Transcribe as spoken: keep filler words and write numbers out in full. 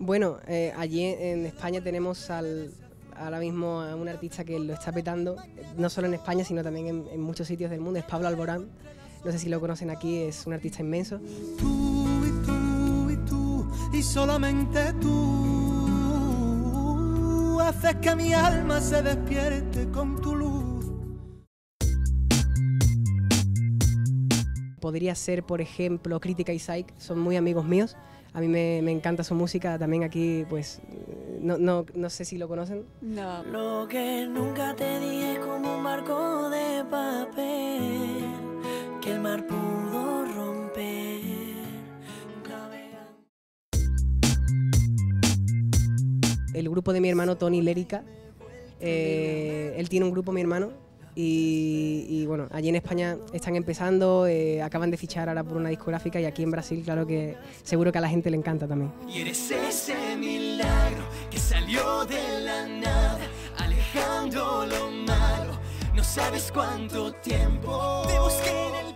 Bueno, eh, allí en España tenemos al, ahora mismo a un artista que lo está petando, no solo en España, sino también en, en muchos sitios del mundo, es Pablo Alborán. No sé si lo conocen aquí, es un artista inmenso. Tú y tú y tú y solamente tú haces que mi alma se despierte con tu luz. Podría ser, por ejemplo, Crítica y Psych, son muy amigos míos. A mí me, me encanta su música, también aquí, pues, no, no, no sé si lo conocen. No. Lo que nunca te dije como un barco de papel, que el mar pudo romper. El grupo de mi hermano Tony Lérica, eh, él tiene un grupo, mi hermano, y, y bueno, allí en España están empezando, eh, acaban de fichar ahora por una discográfica, y aquí en Brasil, claro que seguro que a la gente le encanta también. Y eres ese milagro que salió de la nada, alejando lo malo. No sabes cuánto tiempo te busqué en el